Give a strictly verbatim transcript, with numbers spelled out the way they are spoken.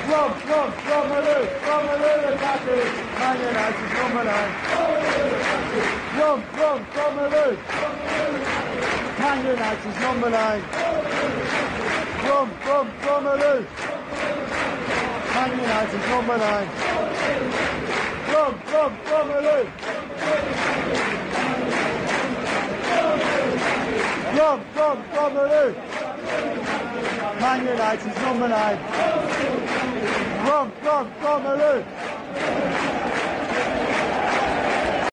Rom, Rom, Romelu, Romelu Lukaku, Man United number nine. Rom, Rom, Romelu, Man United's number nine. Rom, Rom, Romelu, Man United's number nine. Rom, Rom, Romelu. Rom, Rom, Romelu. Man United's number nine. Rom, Rom, Romelu.